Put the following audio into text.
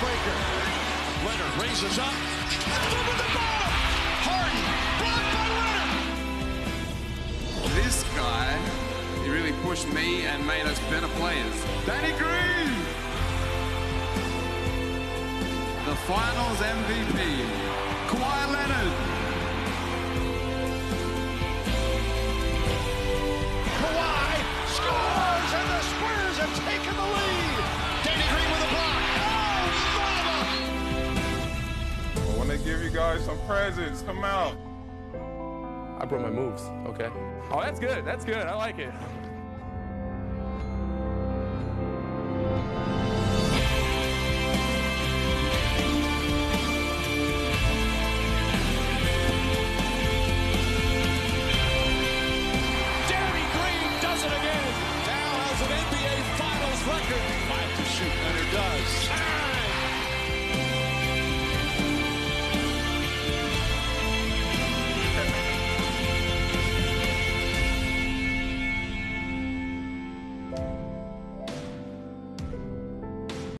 tiebreaker. Leonard raises up. Over the bottom. Harden. Blocked by Leonard. This guy, he really pushed me and made us better players. Danny Green. The Finals MVP. Kawhi Leonard. Kawhi scores, and the Spurs have taken the lead. Danny Green with a block. Oh, mama! I want to give you guys some presents. Come out. I brought my moves, okay? Oh, that's good. That's good. I like it.